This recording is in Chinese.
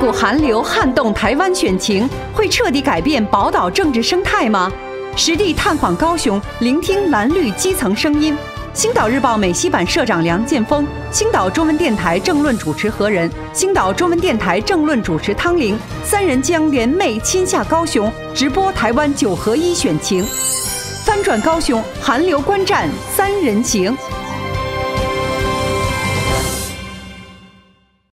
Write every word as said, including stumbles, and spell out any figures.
股寒流撼动台湾选情，会彻底改变宝岛政治生态吗？实地探访高雄，聆听蓝绿基层声音。星岛日报美西版社长梁建峰，星岛中文电台政论主持何人，星岛中文电台政论主持汤玲，三人将联袂亲下高雄，直播台湾九合一选情，翻转高雄寒流观战三人行。